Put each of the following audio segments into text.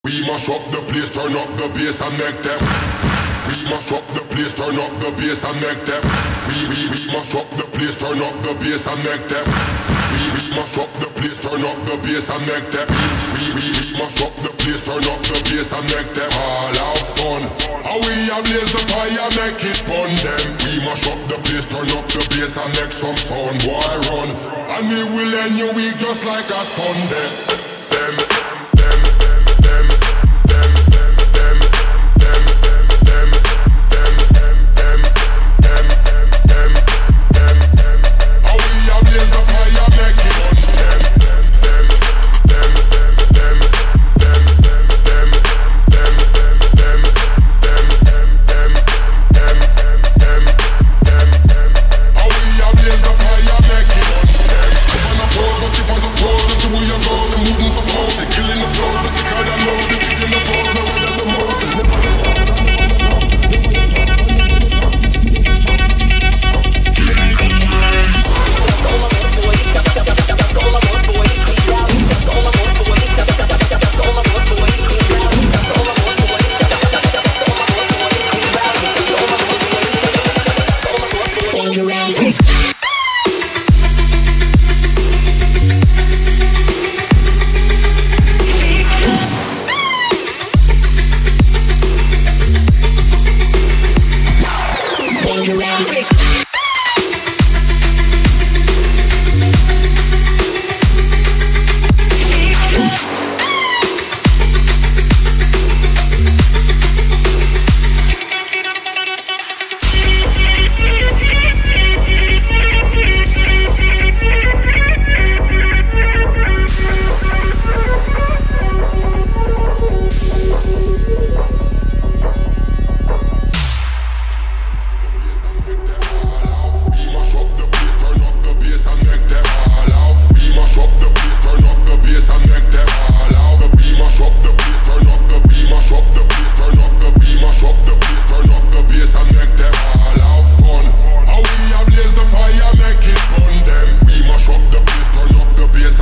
We mash up the place, turn up the bass and make them. We mash up the place, turn up the bass and make them. We mash up the place, turn up the bass and make them. We mash up the place, turn up the bass and make them. We mash up the place, turn up the bass and make them all have fun. How we ablaze the fire, make it burn them. We mash up the place, turn up the bass and make some sound, boy run. And we will end your week just like a Sunday. Them.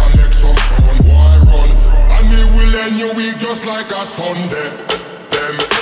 Just like a Sunday. Them.